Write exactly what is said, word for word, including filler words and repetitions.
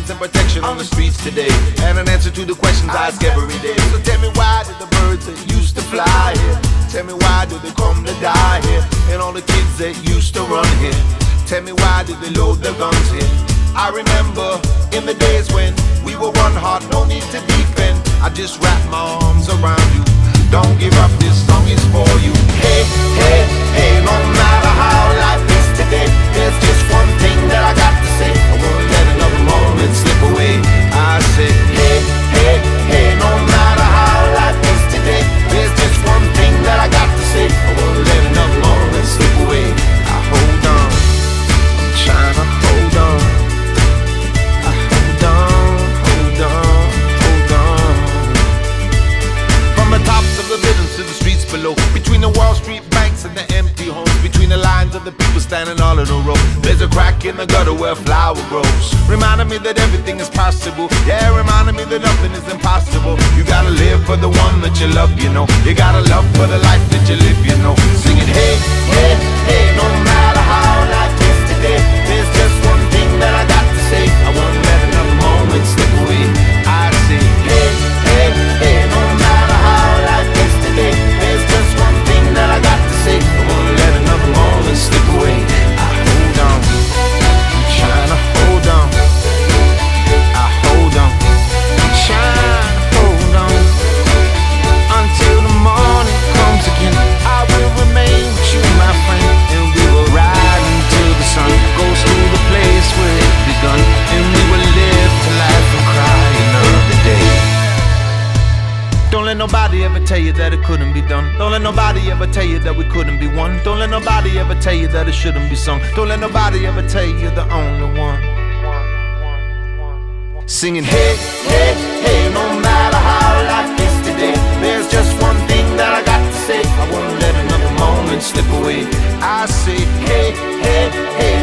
guidance and protection on the streets today, and an answer to the questions I ask every day. So tell me, why did the birds that used to fly here? Tell me, why do they come to die here? And all the kids that used to run here, tell me, why did they load their guns here? I remember in the days when we were one heart, no need to defend. I just wrap my arms around you. Don't give up, this song is for you. Hey, hey, hey, no matter how life is today, there's just one thing that I got to say. I won't let another moment slip away. I say, hey, hey, hey, no matter how life is today, there's just one thing that I got to say. I won't let another moment slip away. I hold on, I'm trying to hold on. I hold on, hold on, hold on. From the tops of the buildings to the streets below, between the Wall Street banks and the empty homes, between the lines of the people standing all in a row, there's a crack in the gutter where a flower grows, reminding me that everything is possible. Yeah, reminding me that nothing is impossible. You gotta live for the one that you love, you know. You gotta love for the life that you live, you know. Singing, hey, hey, hey, no matter how life is today, there's just one thing that I got to say. I won't let another moment slip away. I say, hey, hey, hey, no matter how life is today, there's just one thing that I got to say. I won't let another moment slip away. I hold on, I'm trying to hold on. I hold on, I'm trying to hold on until the morning comes again. I will remain with you, my friend, and we will ride until the sun goes through the place where it begun, and we will live to laugh and cry another day. Don't let nobody ever tell you that it couldn't be done. Don't let nobody ever tell you that we couldn't be one. Don't let nobody ever tell you that it shouldn't be sung. Don't let nobody ever tell you you're the only one. Singing, hey, hey, hey, no matter how life is today, there's just one thing that I got to say. I won't let another moment slip away. I say, hey, hey, hey,